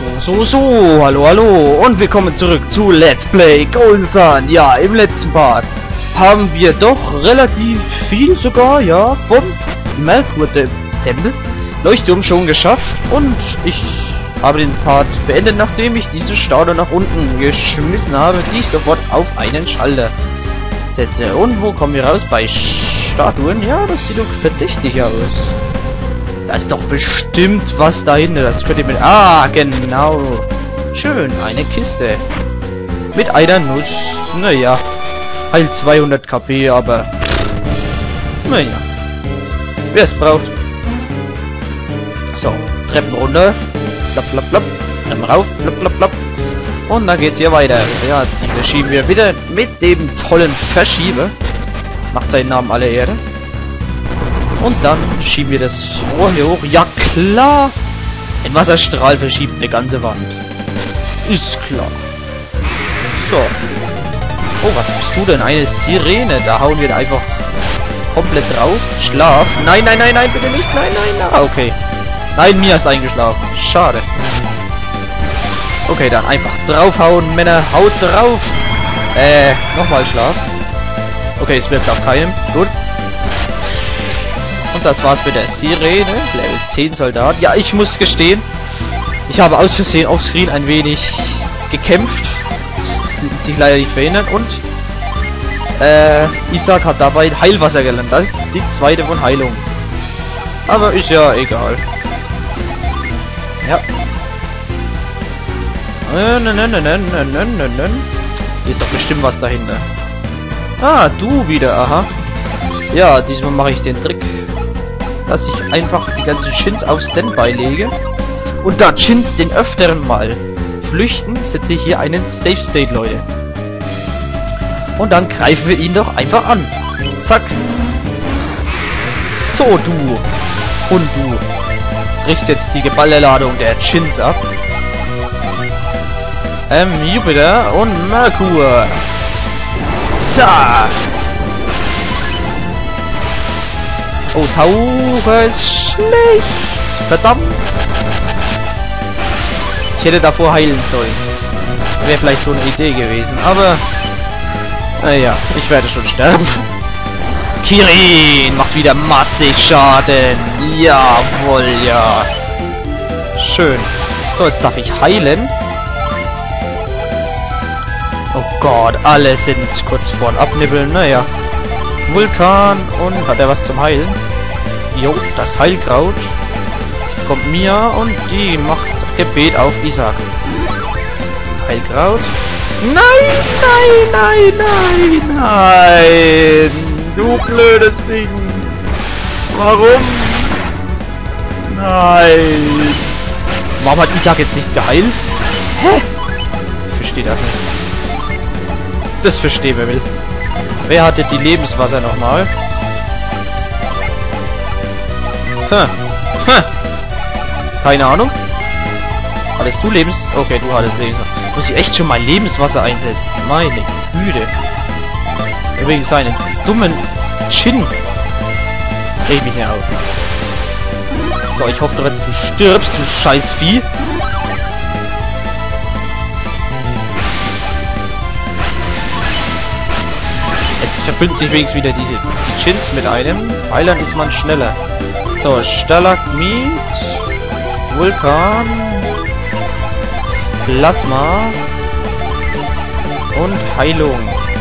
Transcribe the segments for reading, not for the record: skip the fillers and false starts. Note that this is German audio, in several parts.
So, hallo und willkommen zurück zu Let's Play Golden Sun. Ja, im letzten Part haben wir doch relativ viel sogar, ja, vom Merkur-Tempel Leuchtturm schon geschafft und ich habe den Part beendet, nachdem ich diese Staude nach unten geschmissen habe, die ich sofort auf einen Schalter setze. Und wo kommen wir raus? Bei Statuen? Ja, das sieht doch verdächtig aus. Da ist doch bestimmt was dahinter. Das könnt ihr mit... Ah, genau. Schön, eine Kiste. Mit einer Nuss. Naja. Halt 200 KP, aber... Naja. Wer es braucht. So, Treppen runter. Plapp, plapp, plapp. Treppen rauf. Plapp, plapp, plapp. Und dann geht's hier weiter. Ja, die verschieben wir wieder mit dem tollen Verschieber. Macht seinen Namen alle Ehre. Und dann schieben wir das Rohr hier hoch. Ja klar! Ein Wasserstrahl verschiebt eine ganze Wand. Ist klar. So. Oh, was bist du denn? Eine Sirene. Da hauen wir einfach komplett drauf. Schlaf. Nein, nein, nein, nein, bitte nicht. Nein, nein, nein. Okay. Nein, Mia ist eingeschlafen. Schade. Okay, dann einfach draufhauen, Männer. Haut drauf. Nochmal Schlaf. Okay, es wirkt auf keinem. Gut. Und das war's mit der Sirene. Level 10 Soldat. Ja, ich muss gestehen, ich habe aus Versehen offscreen ein wenig gekämpft. Das sich leider nicht verhindert. Und Isaac hat dabei Heilwasser gelernt. Das ist die zweite von Heilung. Aber ist ja egal. Ja. Hier ist doch bestimmt was dahinter. Ah, du wieder, aha. Ja, diesmal mache ich den Trick, dass ich einfach die ganzen Shins auf Standby lege. Und da Shins den öfteren mal flüchten, setze ich hier einen Safe State, Leute. Und dann greifen wir ihn doch einfach an. Zack. So, du. Und du. Kriegst jetzt die geballte Ladung der Shins ab. Jupiter und Merkur. Zack. Oh, Taucher ist schlecht. Verdammt. Ich hätte davor heilen sollen. Wäre vielleicht so eine Idee gewesen. Aber, naja, ich werde schon sterben. Kirin macht wieder massig Schaden. Jawohl, ja. Schön. So, jetzt darf ich heilen. Oh Gott, alle sind kurz vor dem Abnibbeln. Naja. Vulkan und hat er was zum Heilen? Jo, das Heilkraut. Jetzt kommt Mia und die macht Gebet auf Isaac. Heilkraut. Nein, nein, nein, nein, nein. Du blödes Ding. Warum? Nein. Warum hat Isaac jetzt nicht geheilt? Hä? Ich verstehe das nicht. Das verstehen wer will. Wer hatte die Lebenswasser nochmal? Keine Ahnung. Hattest du Lebens... Okay, du hattest Lebenswasser. Muss ich echt schon mein Lebenswasser einsetzen? Meine Güte. Übrigens seinen dummen Chin. Reg mich nicht auf. So, ich hoffe, du stirbst, du scheiß Vieh. Verbindet sich wenigstens wieder die Chins mit einem. Heilern ist man schneller. So, Stalagmit, Vulkan, Plasma und Heilung.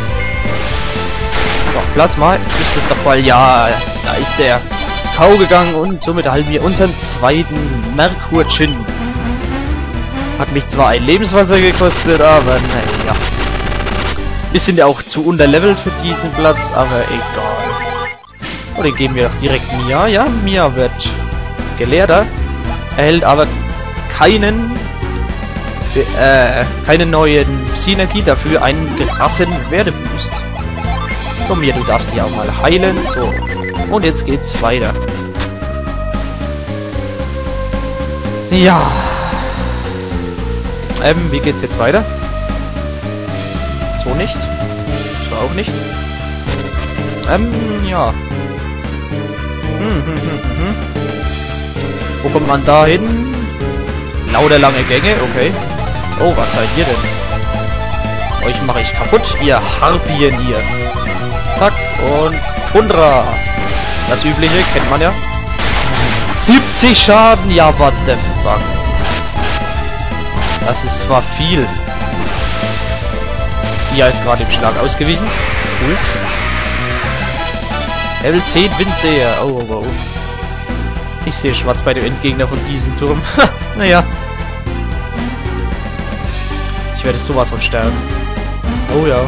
So, Plasma ist es doch mal. Ja, da ist der Kau gegangen und somit erhalten wir unseren zweiten Merkur-Chin. Hat mich zwar ein Lebenswasser gekostet, aber naja. Wir sind ja auch zu unterlevelt für diesen Platz, aber egal. Oh, den geben wir doch direkt Mia. Ja, Mia wird Gelehrter. Erhält aber keine neuen Synergie, dafür einen krassen Werdeboost. So, Mia, du darfst dich auch mal heilen. So. Und jetzt geht's weiter. Ja. Wie geht's jetzt weiter? So nicht. So auch nicht. Ja. Wo kommt man da hin? Lauter lange Gänge, okay. Oh, was seid ihr denn? Euch mache ich kaputt, ihr Harpien hier. Zack, und Tundra. Das Übliche, kennt man ja. 70 Schaden, ja, what the fuck. Das ist zwar viel. Ia ist gerade im Schlag ausgewichen. Cool. Level 10 Windseher. Oh, oh, oh. Ich sehe schwarz bei dem Endgegner von diesem Turm. Naja. Ich werde sowas von sterben. Oh ja.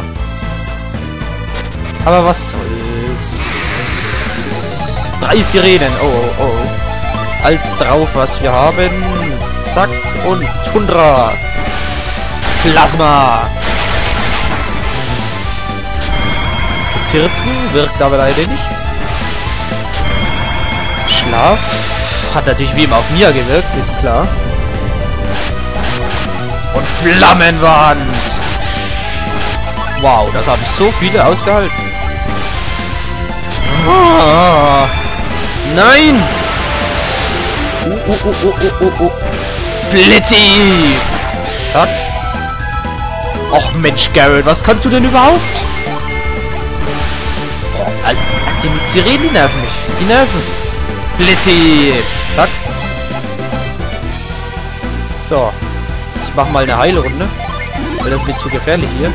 Aber was soll's. 3 Sirenen. Oh, oh, oh. Als drauf, was wir haben. Zack und Tundra. Plasma. Zirzen wirkt aber leider nicht. Schlaf hat natürlich wie immer auf Mia gewirkt, ist klar. Und Flammenwand. Wow, das haben so viele ausgehalten. Ah, nein! Blitzi! Zack. Och Mensch, Garrett, was kannst du denn überhaupt? Oh, Alter, die Sirenen, die nerven mich. Die nerven. Blitzi! Zack. So. Ich mach mal eine Heilrunde. Weil das wird zu gefährlich hier.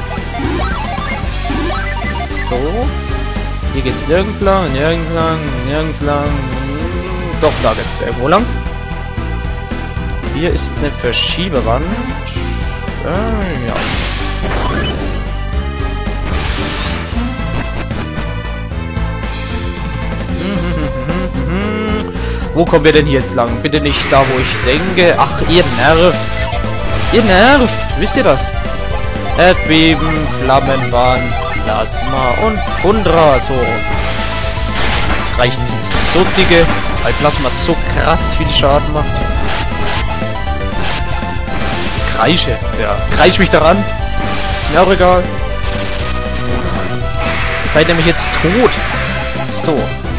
So. Hier geht's nirgends lang, nirgends lang, nirgends lang. Doch, da geht's irgendwo lang. Hier ist eine Verschiebewand. Ja. Wo kommen wir denn hier jetzt lang? Bitte nicht da, wo ich denke. Ach, ihr nervt. Ihr nervt. Wisst ihr das? Erdbeben, Flammenwand, Plasma und Tundra. So. Das reicht nicht. So dicke, weil Plasma so krass viel Schaden macht. Kreische. Ja. Kreisch mich daran. Mir auch egal. Ihr seid nämlich jetzt tot. So.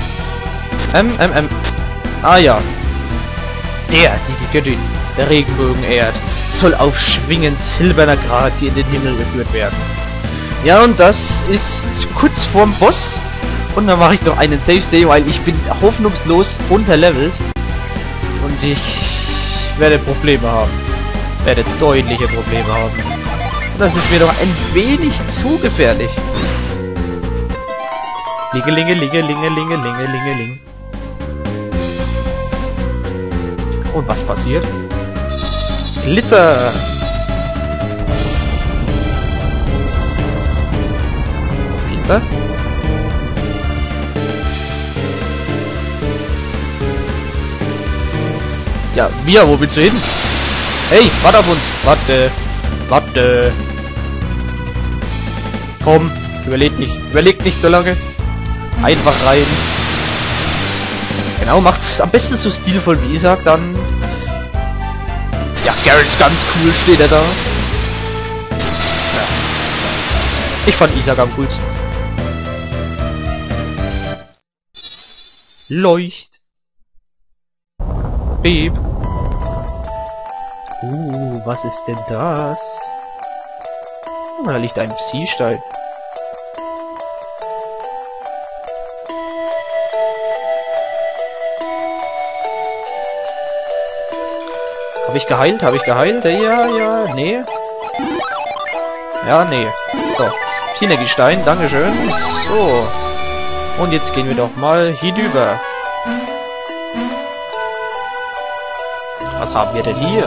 Ah ja. Die Göttin der Regenbogen ehrt, soll auf schwingend silberner Grazie in den Himmel geführt werden. Ja, und das ist kurz vorm Boss. Und dann mache ich noch einen Save Stay, weil ich bin hoffnungslos unterlevelt. Und ich werde Probleme haben. Werde deutliche Probleme haben. Und das ist mir doch ein wenig zu gefährlich. Lingelingelingelingelingelingeling. Und was passiert? Glitzer! Glitzer? Ja, Mia, wo willst du hin? Hey, warte auf uns! Warte! Warte! Komm, überlegt nicht so lange. Einfach rein. Genau, macht's am besten so stilvoll wie Isaac, dann... Ja, Garrett ist ganz cool, steht er da. Ja. Ich fand Isaac am coolsten. Leucht. Beep. Was ist denn das? Oh, da liegt ein Psi-Stein. Habe ich geheilt? Habe ich geheilt? Ja, nee. Ja, nee. So. Synergiestein, dankeschön. So. Und jetzt gehen wir doch mal hinüber. Was haben wir denn hier?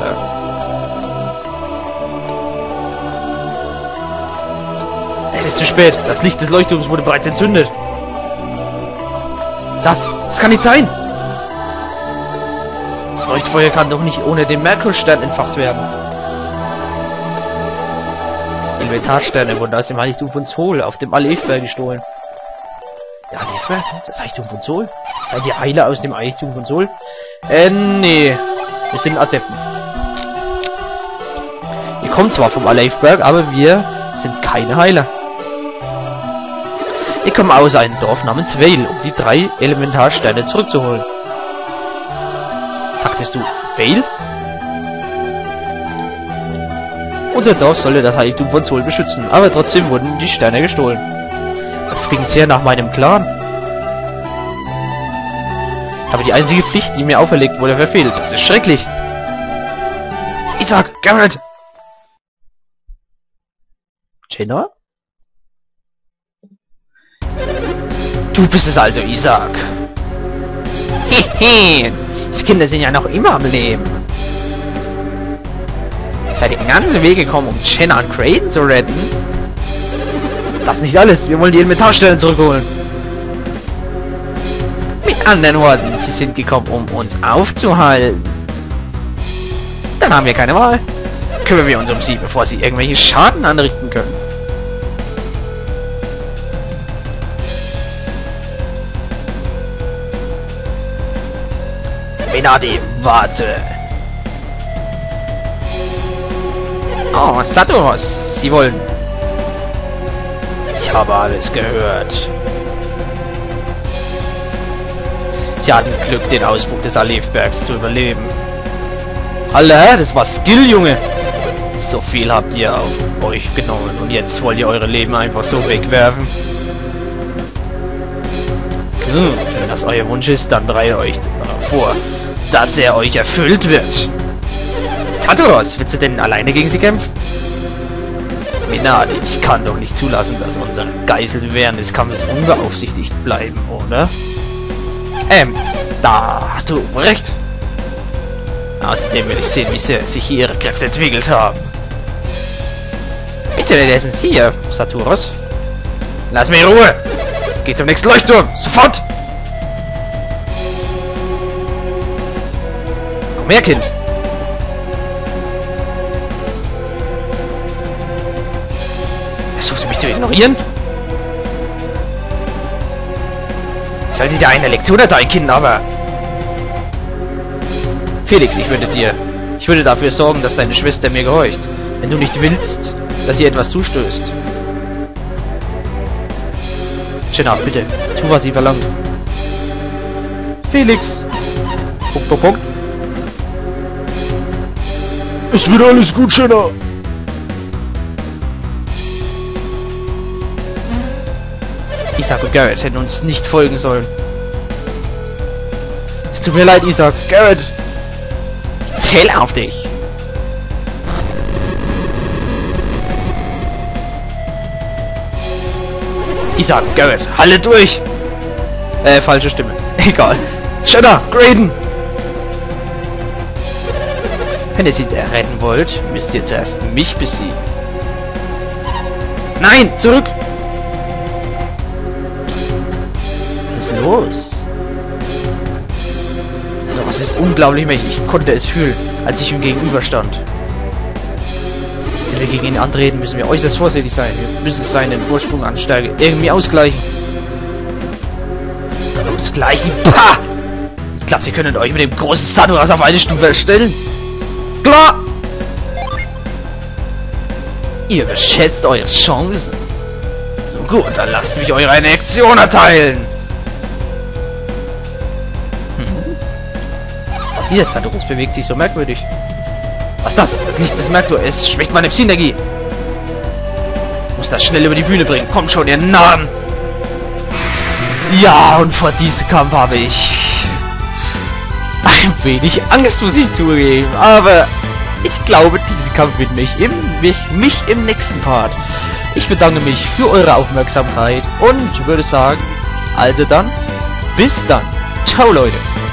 Es ist zu spät. Das Licht des Leuchtturms wurde bereits entzündet. Das kann nicht sein. Das Leuchtfeuer kann doch nicht ohne den Merkurstern entfacht werden. Inventarsterne wurden aus dem Heiligtum von Sol auf dem Alefberg gestohlen. Der Alefberg? Das Heiligtum von Sol? Seid ihr Heiler aus dem Heiligtum von Sol? Nee. Wir sind Adepten. Wir kommen zwar vom Alefberg, aber wir sind keine Heiler. Wir kommen aus einem Dorf namens Vale, um die 3 Elementarsterne zurückzuholen. Sagtest du Vale? Unser Dorf sollte das Heiligtum von Sol beschützen, aber trotzdem wurden die Sterne gestohlen. Das klingt sehr nach meinem Clan. Aber die einzige Pflicht, die mir auferlegt wurde, verfehlt. Das ist schrecklich. Isaac, Garrett! Jenna? Du bist es also, Isaac. Hehe, die Kinder sind ja noch immer am Leben. Seid ihr den ganzen Weg gekommen, um Jenna und Creighton zu retten? Das ist nicht alles, wir wollen die Inventarstellen zurückholen. Mit anderen Worten, sie sind gekommen, um uns aufzuhalten. Dann haben wir keine Wahl. Kümmern wir uns um sie, bevor sie irgendwelche Schaden anrichten können. Benadi, warte. Oh, Saturos, Sie wollen... Ich habe alles gehört. Sie hatten Glück, den Ausbruch des Alefbergs zu überleben. Alter, das war Skill, Junge. So viel habt ihr auf euch genommen und jetzt wollt ihr eure Leben einfach so wegwerfen. Wenn das euer Wunsch ist, dann bereitet euch vor, dass er euch erfüllt wird. Saturos, willst du denn alleine gegen sie kämpfen? Benadi, ich kann doch nicht zulassen, dass unsere Geiseln während des Kampfes unbeaufsichtigt bleiben, oder? Da hast du recht. Außerdem will ich sehen, wie sehr sich hier ihre Kräfte entwickelt haben. Bitte, wer sind Sie hier, Saturos? Lass mich in Ruhe! Geh zum nächsten Leuchtturm! Sofort! Komm her, Kind! Versuchst du mich zu ignorieren? Ich sollte dir eine Lektion erteilen, Kind, aber... Felix, ich würde dafür sorgen, dass deine Schwester mir gehorcht. Wenn du nicht willst, dass ihr etwas zustößt. Jenna, bitte, tu, was sie verlangt. Felix! Punkt, Punkt, Punkt. Es wird alles gut, Jenna! Isaac und Garrett hätten uns nicht folgen sollen. Es tut mir leid, Isaac. Garrett! Zähl auf dich! Isaac, Garrett, halte durch! Falsche Stimme. Egal. Jenna, Creighton! Wenn ihr sie retten wollt, müsst ihr zuerst mich besiegen. Nein, zurück! Was ist los? Das ist unglaublich mächtig. Ich konnte es fühlen, als ich ihm gegenüberstand. Wenn wir gegen ihn antreten, müssen wir äußerst vorsichtig sein. Wir müssen seinen Vorsprung an Stärke irgendwie ausgleichen. Ausgleichen? Pah! Ich glaube, Sie können euch mit dem großen Saturos auf eine Stufe stellen. Klar! Ihr überschätzt eure Chancen. So gut, dann lasst mich eure Reaktion erteilen. Was passiert? Saturos bewegt sich so merkwürdig. Was ist das? Das Licht des Merkur. Es schwächt meine Psy-Energie. Ich muss das schnell über die Bühne bringen. Kommt schon, ihr Narren! Ja, und vor diesem Kampf habe ich ein wenig Angst, muss ich zugeben. Aber ich glaube, diesen Kampf wird mich im nächsten Part. Ich bedanke mich für eure Aufmerksamkeit und würde sagen, also dann, bis dann. Ciao, Leute.